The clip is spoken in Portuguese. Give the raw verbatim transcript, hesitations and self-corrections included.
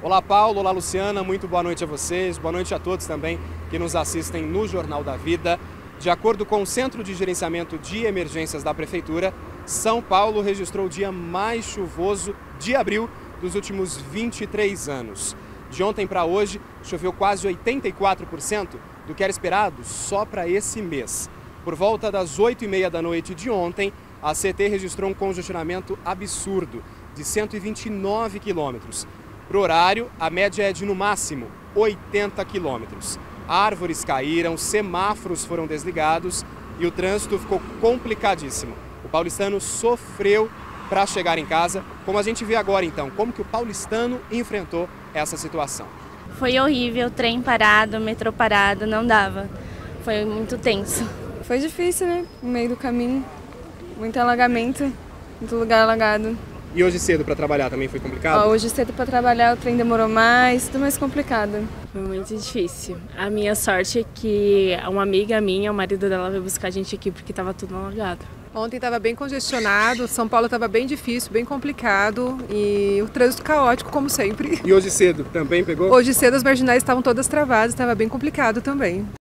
Olá Paulo, olá Luciana, muito boa noite a vocês, boa noite a todos também que nos assistem no Jornal da Vida. De acordo com o Centro de Gerenciamento de Emergências da Prefeitura, São Paulo registrou o dia mais chuvoso de abril dos últimos vinte e três anos. De ontem para hoje, choveu quase oitenta e quatro por cento do que era esperado só para esse mês. Por volta das oito e meia da noite de ontem, a C T registrou um congestionamento absurdo de cento e vinte e nove quilômetros. Para o horário, a média é de, no máximo, oitenta quilômetros. Árvores caíram, semáforos foram desligados e o trânsito ficou complicadíssimo. O paulistano sofreu para chegar em casa, como a gente vê agora então, como que o paulistano enfrentou essa situação. Foi horrível, trem parado, metrô parado, não dava. Foi muito tenso. Foi difícil, né? No meio do caminho, muito alagamento, muito lugar alagado. E hoje cedo para trabalhar também foi complicado? Ó, hoje cedo para trabalhar o trem demorou mais, tudo mais complicado. Foi muito difícil. A minha sorte é que uma amiga minha, o marido dela, veio buscar a gente aqui porque estava tudo alagado. Ontem estava bem congestionado, São Paulo estava bem difícil, bem complicado e o trânsito caótico, como sempre. E hoje cedo também pegou? Hoje cedo as marginais estavam todas travadas, estava bem complicado também.